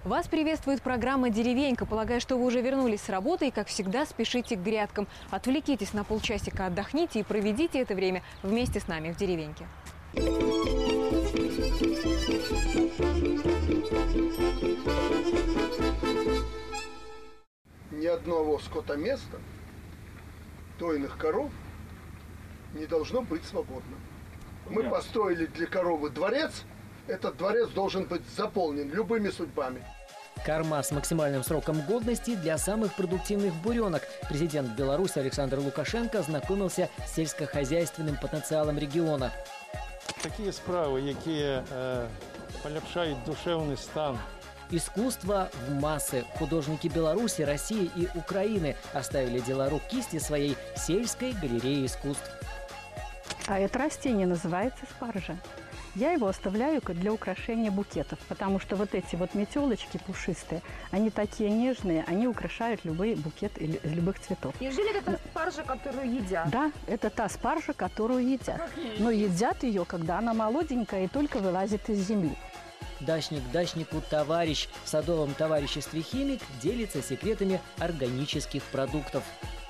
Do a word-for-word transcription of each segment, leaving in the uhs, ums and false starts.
Вас приветствует программа «Деревенька». Полагаю, что вы уже вернулись с работы и, как всегда, спешите к грядкам. Отвлекитесь на полчасика, отдохните и проведите это время вместе с нами в деревеньке. Ни одного скотоместа, дойных коров, не должно быть свободным. Мы построили для коровы дворец. Этот дворец должен быть заполнен любыми судьбами. Корма с максимальным сроком годности для самых продуктивных буренок. Президент Беларуси Александр Лукашенко ознакомился с сельскохозяйственным потенциалом региона. Такие справы, які э, полепшают душевный стан. Искусство в массы. Художники Беларуси, России и Украины оставили дела рук кисти своей сельской галереи искусств. А это растение называется спаржа. Я его оставляю для украшения букетов, потому что вот эти вот метелочки пушистые, они такие нежные, они украшают любые букеты из любых цветов. Неужели это та спаржа, которую едят? Да, это та спаржа, которую едят. Но едят ее, когда она молоденькая и только вылазит из земли. Дачник дачнику товарищ. В садовом товариществе «Химик» делится секретами органических продуктов.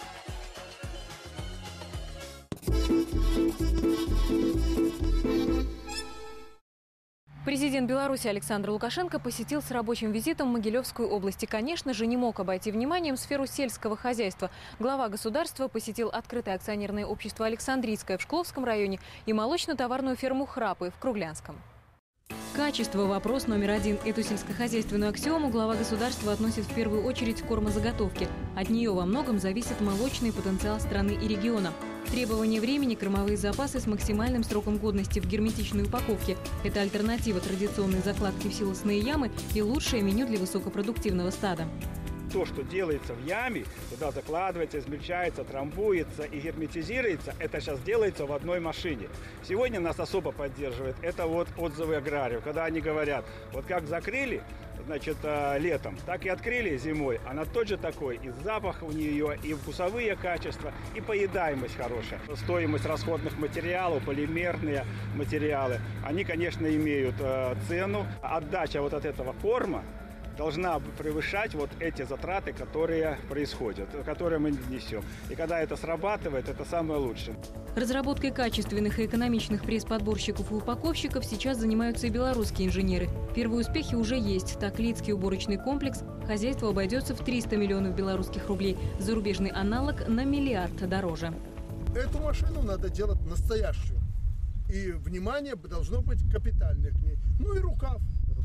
Президент Беларуси Александр Лукашенко посетил с рабочим визитом Могилевскую область. И, конечно же, не мог обойти вниманием сферу сельского хозяйства. Глава государства посетил открытое акционерное общество «Александрийское» в Шкловском районе и молочно-товарную ферму «Храпы» в Круглянском. Качество – вопрос номер один. Эту сельскохозяйственную аксиому глава государства относит в первую очередь к кормозаготовке. От нее во многом зависит молочный потенциал страны и региона. Требование времени – кормовые запасы с максимальным сроком годности в герметичной упаковке. Это альтернатива традиционной закладки в силосные ямы и лучшее меню для высокопродуктивного стада. То, что делается в яме, туда закладывается, измельчается, трамбуется и герметизируется, это сейчас делается в одной машине. Сегодня нас особо поддерживает это вот отзывы аграриев, когда они говорят, вот как закрыли, значит, летом, так и открыли зимой. Она тот же такой, и запах у нее, и вкусовые качества, и поедаемость хорошая. Стоимость расходных материалов, полимерные материалы, они, конечно, имеют цену. Отдача вот от этого корма должна превышать вот эти затраты, которые происходят, которые мы несем. И когда это срабатывает, это самое лучшее. Разработкой качественных и экономичных пресс-подборщиков и упаковщиков сейчас занимаются и белорусские инженеры. Первые успехи уже есть. Так, Лидский уборочный комплекс хозяйство обойдется в триста миллионов белорусских рублей. Зарубежный аналог на миллиард дороже. Эту машину надо делать настоящую. И внимание должно быть капитальное к ней. Ну и рукав.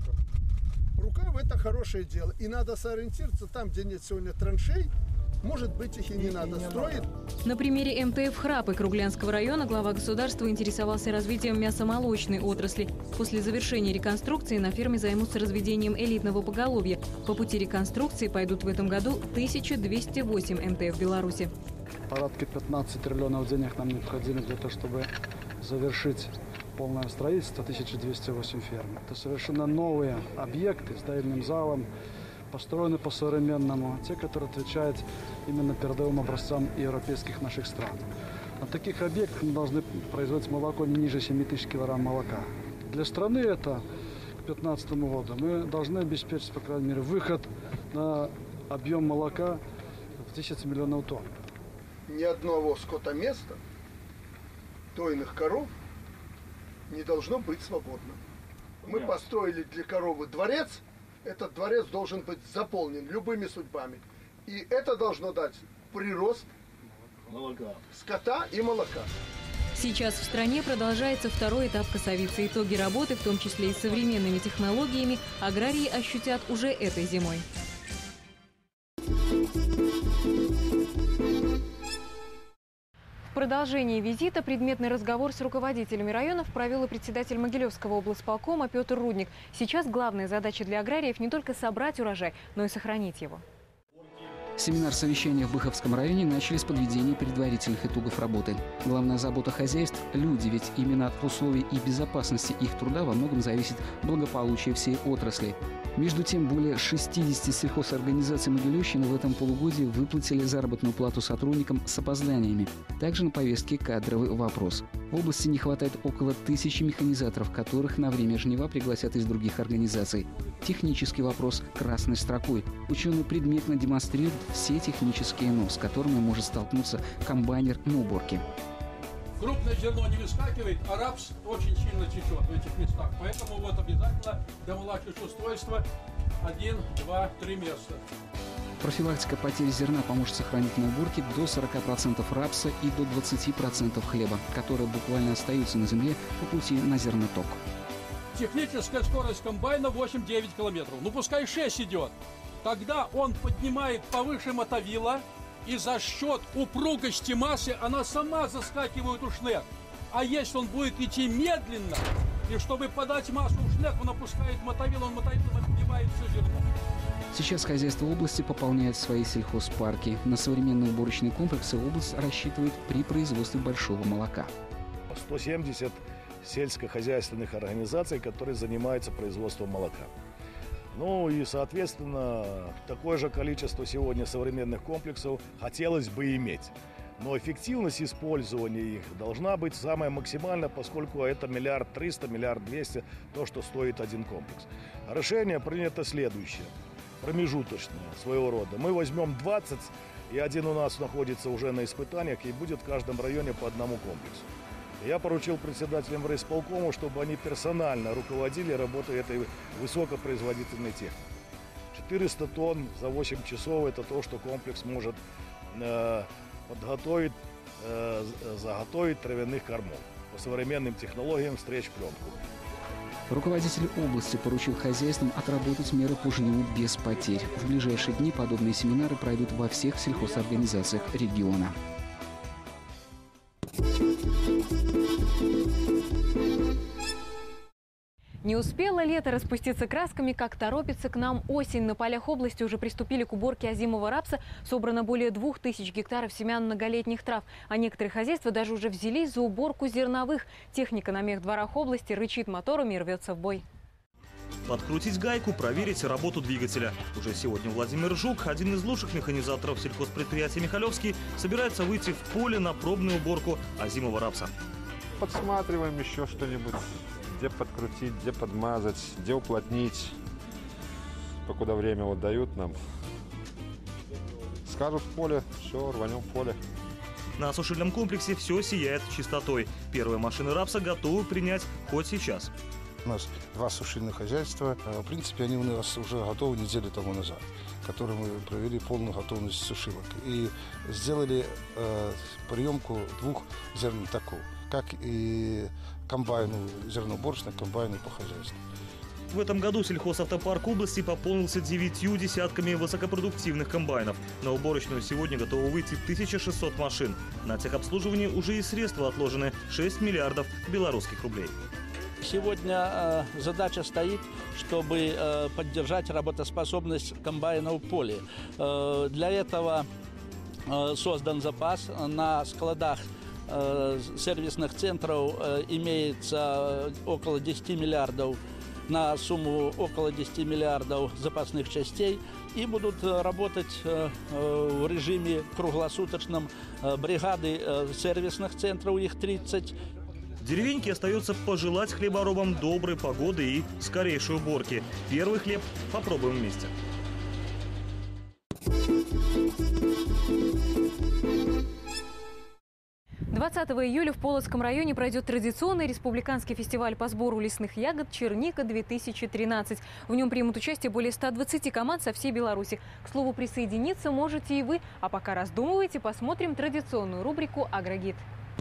Рукав – это хорошее дело. И надо сориентироваться там, где нет сегодня траншей. Может быть, их и не и, надо и не строить. Надо. На примере эм тэ эф «Храпы» Круглянского района глава государства интересовался развитием мясомолочной отрасли. После завершения реконструкции на ферме займутся разведением элитного поголовья. По пути реконструкции пойдут в этом году тысяча двести восемь эм тэ эф в Беларуси. Порядка пятнадцати триллионов денег нам необходимо для того, чтобы завершить полное строительство тысяча двести восемь ферм. Это совершенно новые объекты с доильным залом, построены по-современному, те, которые отвечают именно передовым образцам европейских наших стран. На таких объектах мы должны производить молоко не ниже семи тысяч килограмм молока. Для страны это к две тысячи пятнадцатому году мы должны обеспечить, по крайней мере, выход на объем молока в тысячу миллионов тонн. Ни одного скотоместа, дойных коров, не должно быть свободным. Мы построили для коровы дворец. Этот дворец должен быть заполнен любыми судьбами. И это должно дать прирост молока, скота и молока. Сейчас в стране продолжается второй этап косовицы. Итоги работы, в том числе и с современными технологиями, аграрии ощутят уже этой зимой. В продолжении визита предметный разговор с руководителями районов провел и председатель Могилевского облсполкома Петр Рудник. Сейчас главная задача для аграриев не только собрать урожай, но и сохранить его. Семинар-совещания в Быховском районе начали с подведения предварительных итогов работы. Главная забота хозяйств – люди, ведь именно от условий и безопасности их труда во многом зависит благополучие всей отрасли. Между тем, более шестидесяти сельхозорганизаций Могилевщины в этом полугодии выплатили заработную плату сотрудникам с опозданиями. Также на повестке кадровый вопрос. В области не хватает около тысячи механизаторов, которых на время жнива пригласят из других организаций. Технический вопрос красной строкой. Ученые предметно демонстрируют все технические «но», с которыми может столкнуться комбайнер на уборке. Крупное зерно не выскакивает, а рапс очень сильно течет в этих местах. Поэтому вот обязательно домолачивающее устройство один, два, три места. Профилактика потери зерна поможет сохранить на уборке до сорока процентов рапса и до двадцати процентов хлеба, которые буквально остаются на земле по пути на зерноток. Техническая скорость комбайна восемь-девять километров. Ну пускай шесть идет. Тогда он поднимает повыше мотовила, и за счет упругости массы она сама заскакивает у шнек. А если он будет идти медленно, и чтобы подать массу в шнек, он опускает мотовилу, он мотовилом отбивает все зерно. Сейчас хозяйство области пополняет свои сельхозпарки. На современные уборочные комплексы область рассчитывает при производстве большого молока. сто семьдесят сельскохозяйственных организаций, которые занимаются производством молока. Ну и, соответственно, такое же количество сегодня современных комплексов хотелось бы иметь. Но эффективность использования их должна быть самая максимальная, поскольку это миллиард триста, миллиард двести, то, что стоит один комплекс. Решение принято следующее, промежуточное своего рода. Мы возьмем двадцать, и один у нас находится уже на испытаниях, и будет в каждом районе по одному комплексу. Я поручил председателям райисполкома, чтобы они персонально руководили работой этой высокопроизводительной техники. четыреста тонн за восемь часов – это то, что комплекс может э, подготовить, э, заготовить травяных кормов по современным технологиям стричь пленку. Руководитель области поручил хозяйствам отработать меры по жниву без потерь. В ближайшие дни подобные семинары пройдут во всех сельхозорганизациях региона. Не успело лето распуститься красками, как торопится к нам осень. На полях области уже приступили к уборке озимого рапса. Собрано более двух тысяч гектаров семян многолетних трав. А некоторые хозяйства даже уже взялись за уборку зерновых. Техника на мехдворах области рычит моторами и рвется в бой. Подкрутить гайку, проверить работу двигателя. Уже сегодня Владимир Жук, один из лучших механизаторов сельхозпредприятия «Михалевский», собирается выйти в поле на пробную уборку озимого рапса. Подсматриваем еще что-нибудь. Где подкрутить, где подмазать, где уплотнить. Покуда время вот дают нам. Скажут в поле, все, рванем в поле. На сушильном комплексе все сияет чистотой. Первые машины рапса готовы принять хоть сейчас. У нас два сушильных хозяйства. В принципе, они у нас уже готовы неделю тому назад, которые мы провели полную готовность сушилок. И сделали э, приемку двух зернотоков, как и комбайну зерноуборочных, комбайну по хозяйству. В этом году сельхозавтопарк области пополнился девятью десятками высокопродуктивных комбайнов. На уборочную сегодня готово выйти тысяча шестьсот машин. На техобслуживание уже и средства отложены – шесть миллиардов белорусских рублей. Сегодня э, задача стоит, чтобы э, поддержать работоспособность комбайна в поле. Э, для этого э, создан запас на складах сервисных центров имеется около десяти миллиардов, на сумму около десяти миллиардов запасных частей, и будут работать в режиме круглосуточном бригады сервисных центров, их тридцать. Деревеньке остается пожелать хлеборобам доброй погоды и скорейшей уборки. Первый хлеб попробуем вместе. двадцатого июля в Полоцком районе пройдет традиционный республиканский фестиваль по сбору лесных ягод «Черника-две тысячи тринадцать». В нем примут участие более ста двадцати команд со всей Беларуси. К слову, присоединиться можете и вы. А пока раздумываете, посмотрим традиционную рубрику «Агрогид».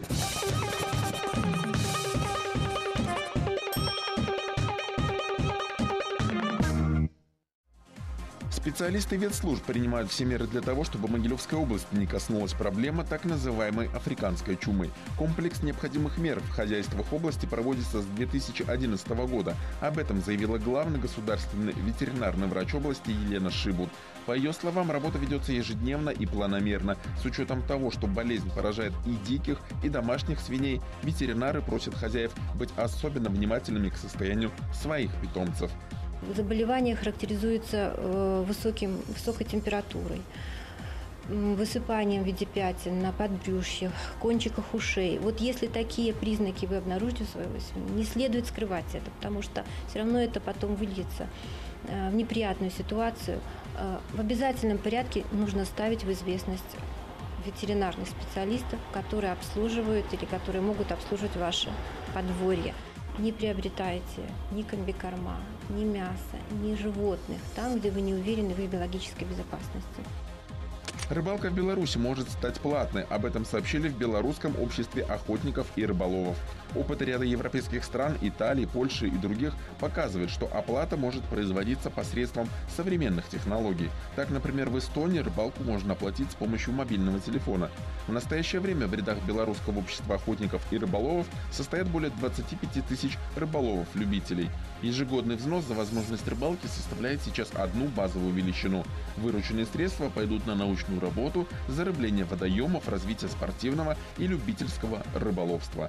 Специалисты ветслужб принимают все меры для того, чтобы Могилевской области не коснулась проблема так называемой африканской чумы. Комплекс необходимых мер в хозяйствах области проводится с две тысячи одиннадцатого года. Об этом заявила главный государственный ветеринарный врач области Елена Шибут. По ее словам, работа ведется ежедневно и планомерно. С учетом того, что болезнь поражает и диких, и домашних свиней, ветеринары просят хозяев быть особенно внимательными к состоянию своих питомцев. Заболевание характеризуется высоким, высокой температурой, высыпанием в виде пятен на подбрюшьях, кончиках ушей. Вот если такие признаки вы обнаружите у своего свиньи, не следует скрывать это, потому что все равно это потом выльется в неприятную ситуацию. В обязательном порядке нужно ставить в известность ветеринарных специалистов, которые обслуживают или которые могут обслуживать ваше подворье. Не приобретайте ни комбикорма, ни мяса, ни животных там, где вы не уверены в их биологической безопасности. Рыбалка в Беларуси может стать платной. Об этом сообщили в Белорусском обществе охотников и рыболовов. Опыт ряда европейских стран, Италии, Польши и других показывает, что оплата может производиться посредством современных технологий. Так, например, в Эстонии рыбалку можно оплатить с помощью мобильного телефона. В настоящее время в рядах Белорусского общества охотников и рыболовов состоят более двадцати пяти тысяч рыболовов-любителей. Ежегодный взнос за возможность рыбалки составляет сейчас одну базовую величину. Вырученные средства пойдут на научную работу, зарыбление водоемов, развитие спортивного и любительского рыболовства.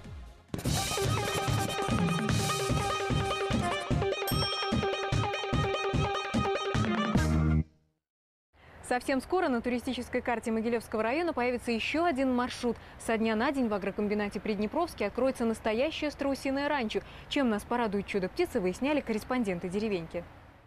Совсем скоро на туристической карте Могилевского района появится еще один маршрут. Со дня на день в агрокомбинате Приднепровский откроется настоящее страусиное ранчо. Чем нас порадует чудо-птица, выясняли корреспонденты деревеньки.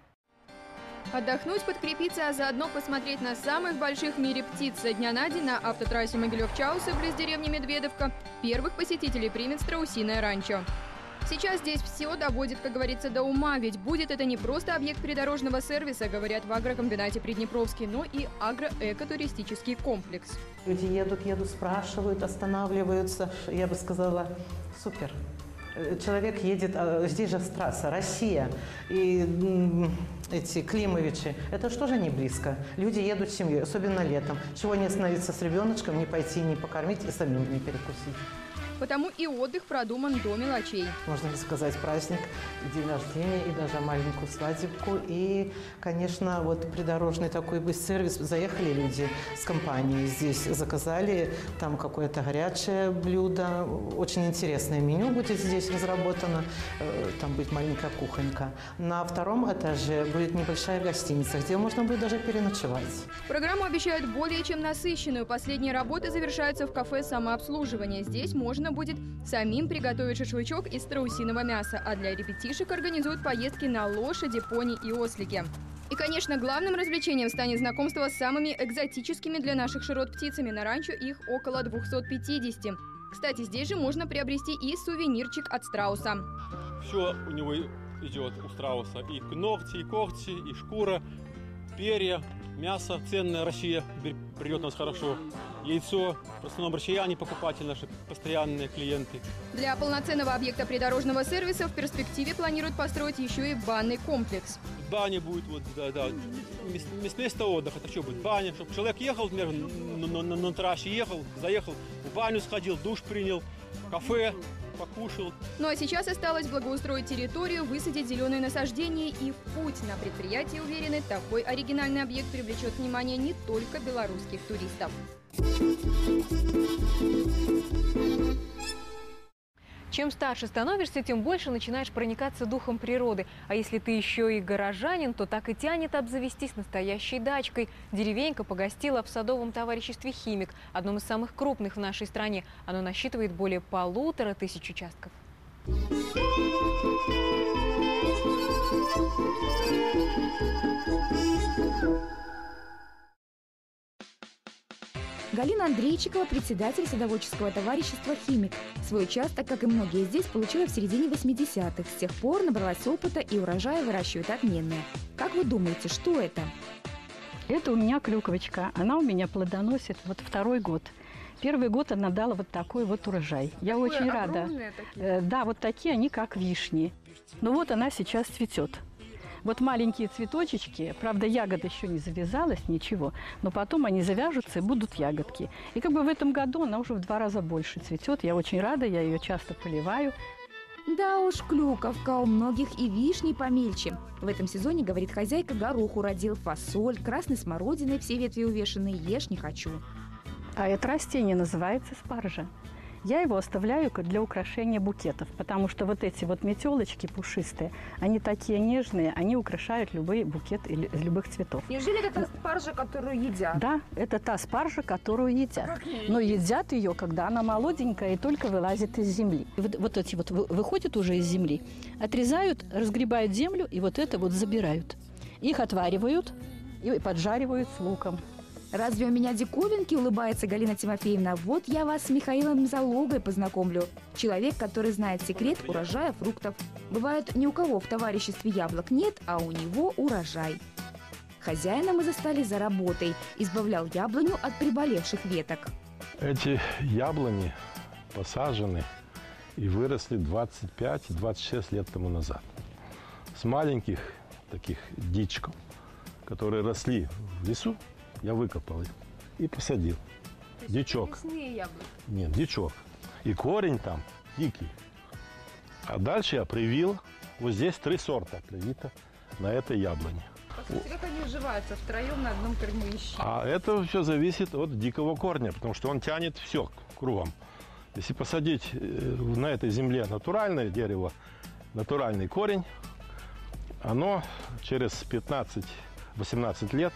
Отдохнуть, подкрепиться, а заодно посмотреть на самых больших в мире птиц. Со дня на день на автотрассе Могилев-Чаусы, близ деревни Медведовка, первых посетителей примет страусиное ранчо. Сейчас здесь все доводит, как говорится, до ума, ведь будет это не просто объект придорожного сервиса, говорят в агрокомбинате Приднепровский, но и агроэкотуристический комплекс. Люди едут, едут, спрашивают, останавливаются. Я бы сказала, супер. Человек едет, здесь же трасса, Россия, и эти Климовичи, это что же не близко. Люди едут с семьей, особенно летом. Чего не остановиться с ребеночком, не пойти, не покормить и самим не перекусить. Потому и отдых продуман до мелочей. Можно сказать, праздник, день рождения и даже маленькую свадебку. И, конечно, вот придорожный такой сервис. Заехали люди с компанией здесь, заказали там какое-то горячее блюдо. Очень интересное меню будет здесь разработано. Там будет маленькая кухонька. На втором этаже будет небольшая гостиница, где можно будет даже переночевать. Программу обещают более чем насыщенную. Последние работы завершаются в кафе самообслуживания. Здесь можно будет самим приготовить шашлычок из страусиного мяса, а для ребятишек организуют поездки на лошади, пони и ослике. И, конечно, главным развлечением станет знакомство с самыми экзотическими для наших широт птицами. На ранчо их около двухсот пятидесяти. Кстати, здесь же можно приобрести и сувенирчик от страуса. Все у него идет у страуса. И ногти, и когти, и шкура, перья, мясо. Ценная Россия придет нас хорошо. Яйцо. В основном россияне покупатели, наши постоянные клиенты. Для полноценного объекта придорожного сервиса в перспективе планируют построить еще и банный комплекс. Баня будет, вот, да, да. Место отдыха, это что будет? Баня, чтобы человек ехал, например, на, на, на, на трассе ехал, заехал, в баню сходил, душ принял, кафе покушал. Ну а сейчас осталось благоустроить территорию, высадить зеленые насаждения и в путь. На предприятии уверены, такой оригинальный объект привлечет внимание не только белорусских туристов. Чем старше становишься, тем больше начинаешь проникаться духом природы. А если ты еще и горожанин, то так и тянет обзавестись настоящей дачкой. Деревенька погостила в садовом товариществе «Химик», одном из самых крупных в нашей стране. Оно насчитывает более полутора тысяч участков. Галина Андрейчикова, председатель садоводческого товарищества «Химик». Свой участок, как и многие здесь, получила в середине восьмидесятых. С тех пор набралась опыта и урожая выращивает отменные. Как вы думаете, что это? Это у меня клюквочка. Она у меня плодоносит вот второй год. Первый год она дала вот такой вот урожай. Я Такое очень рада. Такие. Да, вот такие они, как вишни. Ну вот она сейчас цветет. Вот маленькие цветочечки, правда, ягода еще не завязалась, ничего, но потом они завяжутся и будут ягодки. И как бы в этом году она уже в два раза больше цветет. Я очень рада, я ее часто поливаю. Да уж, клюковка, у многих и вишни помельче. В этом сезоне, говорит хозяйка, горох уродил, фасоль, красной смородиной все ветви увешаны, ешь не хочу. А это растение называется спаржа. Я его оставляю для украшения букетов, потому что вот эти вот метелочки пушистые, они такие нежные, они украшают любой букет из любых цветов. Неужели это та спаржа, которую едят? Да, это та спаржа, которую едят. Но едят ее, когда она молоденькая и только вылазит из земли. Вот, вот эти вот выходят уже из земли, отрезают, разгребают землю и вот это вот забирают. Их отваривают и поджаривают с луком. Разве у меня диковинки, улыбается Галина Тимофеевна. Вот я вас с Михаилом Залогой познакомлю. Человек, который знает секрет урожая фруктов. Бывает, ни у кого в товариществе яблок нет, а у него урожай. Хозяина мы застали за работой. Избавлял яблоню от приболевших веток. Эти яблони посажены и выросли двадцать пять - двадцать шесть лет тому назад. С маленьких таких дичков, которые росли в лесу, я выкопал их и посадил. Дичок. Нет, дичок. И корень там дикий. А дальше я привил, вот здесь три сорта привито на этой яблоне. Посмотрите, как они уживаются втроем на одном кормовище. А это все зависит от дикого корня, потому что он тянет все кругом. Если посадить на этой земле натуральное дерево, натуральный корень, оно через пятнадцать-восемнадцать лет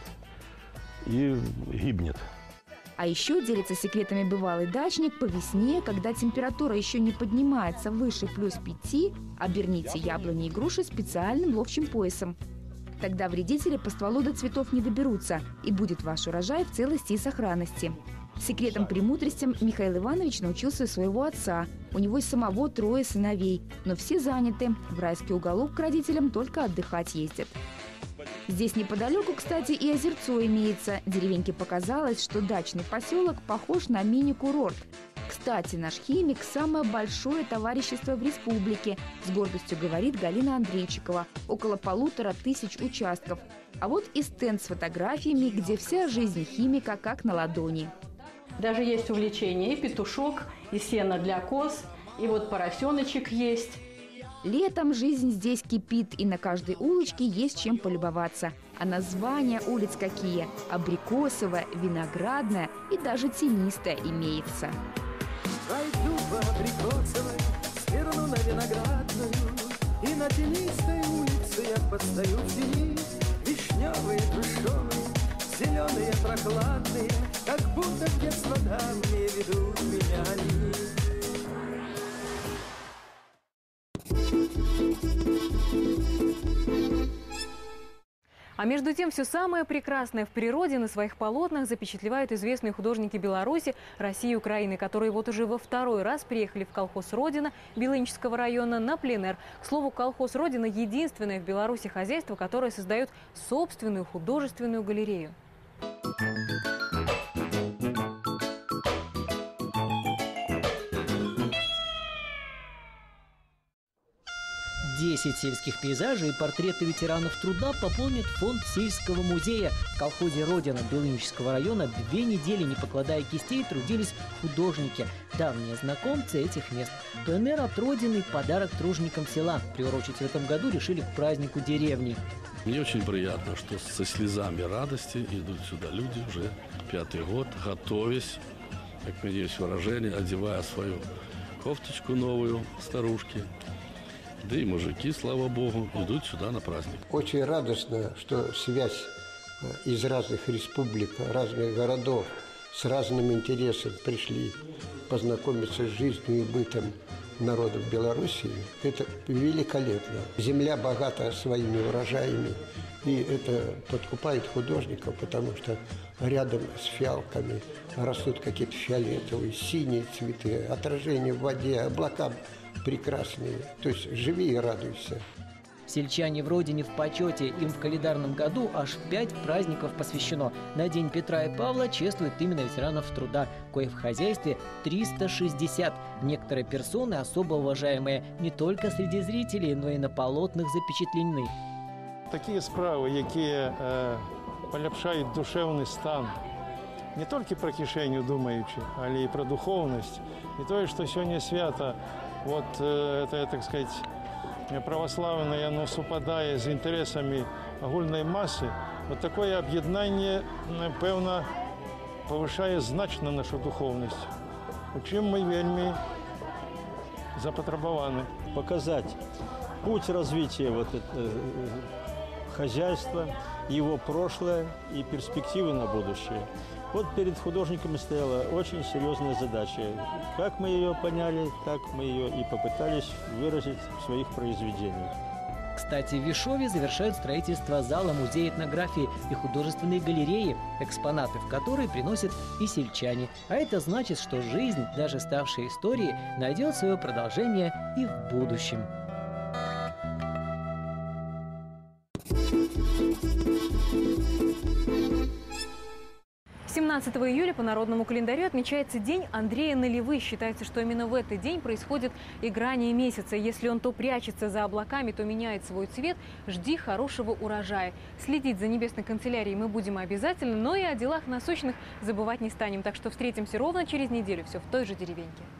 и гибнет. А еще делится секретами бывалый дачник: по весне, когда температура еще не поднимается выше плюс пяти, оберните яблони и груши специальным ловчим поясом. Тогда вредители по стволу до цветов не доберутся, и будет ваш урожай в целости и сохранности. Секретом-премудростям Михаил Иванович научился у своего отца. У него и самого трое сыновей, но все заняты. В райский уголок к родителям только отдыхать ездят. Здесь неподалеку, кстати, и озерцо имеется. Деревеньке показалось, что дачный поселок похож на мини-курорт. Кстати, наш химик – самое большое товарищество в республике, с гордостью говорит Галина Андрейчикова. Около полутора тысяч участков. А вот и стенд с фотографиями, где вся жизнь химика как на ладони. Даже есть увлечение: и петушок, и сено для коз, и вот поросеночек есть. Летом жизнь здесь кипит, и на каждой улочке есть чем полюбоваться. А названия улиц какие? Абрикосовая, Виноградная и даже Тенистая имеется. Пройду по Абрикосовой, сверну на Виноградную, и на Тенистой улице я подстаю в тени. Вишневые, душевые, зеленые, прохладные, как будто в детство давние ведут меня они. А между тем, все самое прекрасное в природе на своих полотнах запечатлевают известные художники Беларуси, России и Украины, которые вот уже во второй раз приехали в колхоз «Родина» Белынического района на пленэр. К слову, колхоз «Родина» – единственное в Беларуси хозяйство, которое создает собственную художественную галерею. десять сельских пейзажей и портреты ветеранов труда пополнят фонд сельского музея. В колхозе «Родина» Белынического района две недели, не покладая кистей, трудились художники, давние знакомцы этих мест. Пленэр от Родины – подарок труженикам села. Приурочить в этом году решили к празднику деревни. Мне очень приятно, что со слезами радости идут сюда люди уже пятый год, готовясь, как мне есть выражение, одевая свою кофточку новую старушки. Да и мужики, слава богу, идут сюда на праздник. Очень радостно, что связь из разных республик, разных городов с разным интересом пришли познакомиться с жизнью и бытом народов Белоруссии. Это великолепно. Земля богата своими урожаями, и это подкупает художников, потому что рядом с фиалками растут какие-то фиолетовые, синие цветы, отражение в воде, облака прекрасные. То есть живи и радуйся. Сельчане в Родине в почете. Им в календарном году аж пять праздников посвящено. На День Петра и Павла чествуют именно ветеранов труда, коих в хозяйстве триста шестьдесят. Некоторые персоны, особо уважаемые не только среди зрителей, но и на полотнах запечатлены. Такі справи, які е, поліпшають душевний стан, не тільки про кишеню думаючи, але й про духовність. І те, що сьогодні свято, от, е, це, так сказати, православне, оно совпадає з інтересами огульної маси, от таке об'єднання, певно, повишає значно нашу духовність. чым мы вельмі запатрабаваны. Показать путь развития вот это, хозяйства, его прошлое и перспективы на будущее. Вот перед художниками стояла очень серьезная задача. Как мы ее поняли, так мы ее и попытались выразить в своих произведениях. Кстати, в Вишове завершают строительство зала музея этнографии и художественной галереи, экспонаты в которой приносят и сельчане. А это значит, что жизнь, даже ставшая историей, найдет свое продолжение и в будущем. семнадцатого июля по народному календарю отмечается День Андрея Наливы. Считается, что именно в этот день происходит играние месяца. Если он то прячется за облаками, то меняет свой цвет, жди хорошего урожая. Следить за небесной канцелярией мы будем обязательно, но и о делах насущных забывать не станем. Так что встретимся ровно через неделю, все в той же деревеньке.